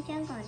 trơn còn.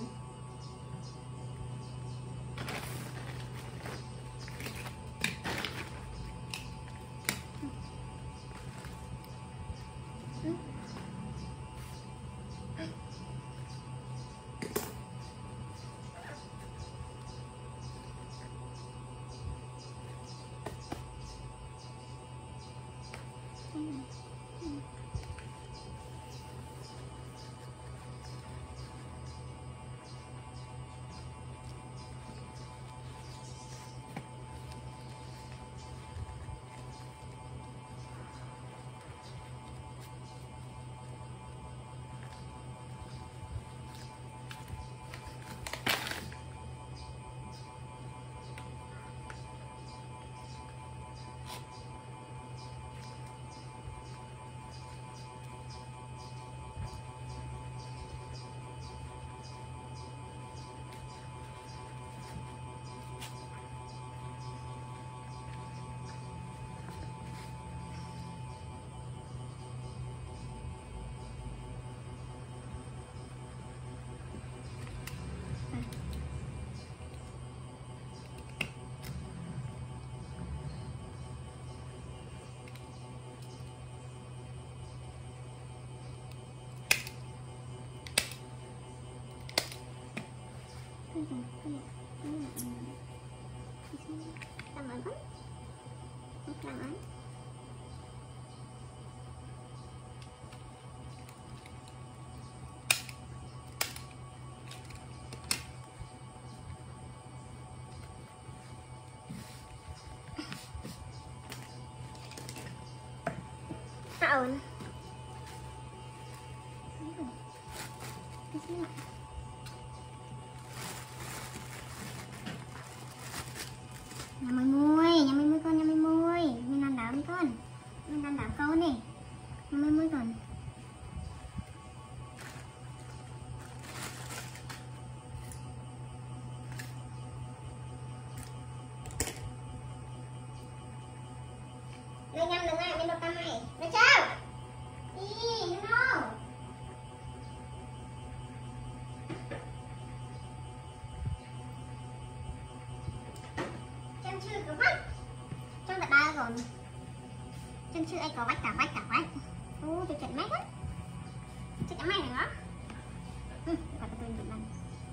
Ổn. Nhà mày muôi con, nhà mày muôi. Mình ăn đảo đi con. Mình ăn đảo con nè. Nhà mày muôi con. Đây nhâm đừng ai, mình đột tâm mày. Nó chào. Đi, nó. Chân chưa có vách. Chân đã ba rồi. Chân chưa ai có vách cả vách. Ô, tôi chạy mét á. Chạy mét này đó. Và tôi nhìn lên.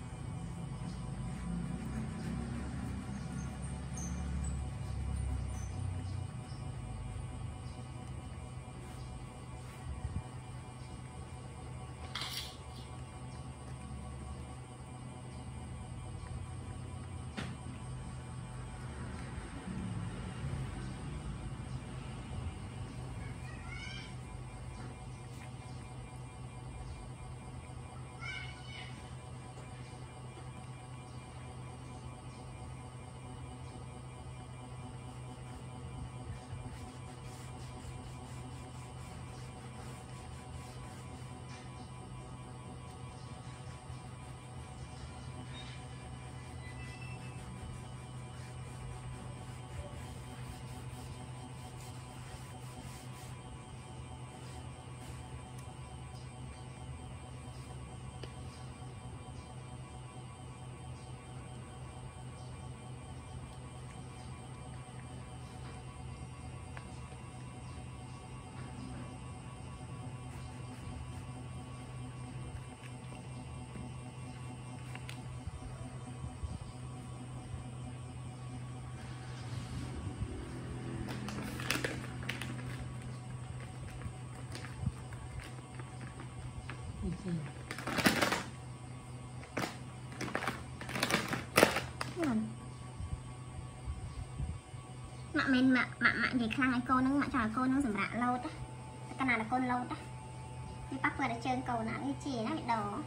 Mình mà gì khăn ai cô nó mà cho cô nó dùm rạ lâu đó. Cái nào là cô lâu đó. Đi bắt vừa để chơi cầu nào đi chỉ nó bị đồ.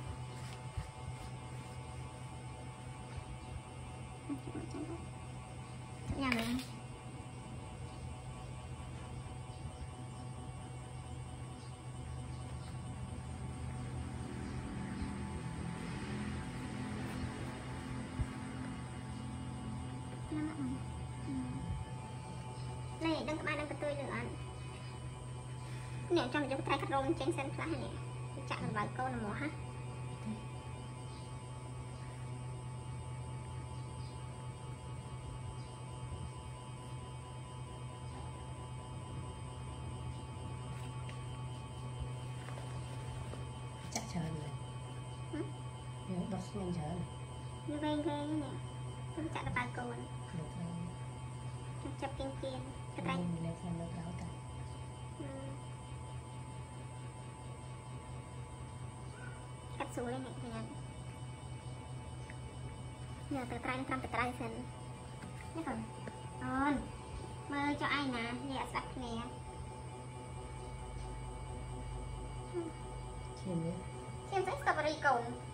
Nhà mình. Này, đừng các bạn đừng có tươi nữa. Nè, cho mình cho cái cắt rôm trên sân khá này nè. Chạm vào câu là mùa ha. chắc chờ này nhớ đọc nhanh chờ này như vây ghê nè không chặt được bài cồn được rồi chập kiên kiên cái tay mình lên xem nó cáo tay cắt xuống lên này thì nhờ từ tay trong từ tay xem nó còn ơn mơ cho ai nè dạ sạch nè chiên đấy xem thấy strawberry cồn